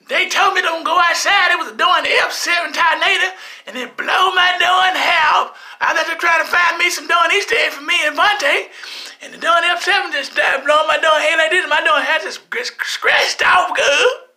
They told me don't go outside. It was doing the F7 tornado, and it blew my door in half. I thought they were trying to find me some doing Easter egg for me and Vontae, and the door F7 just started blowing my door in half like this, and my door had just scratched off good.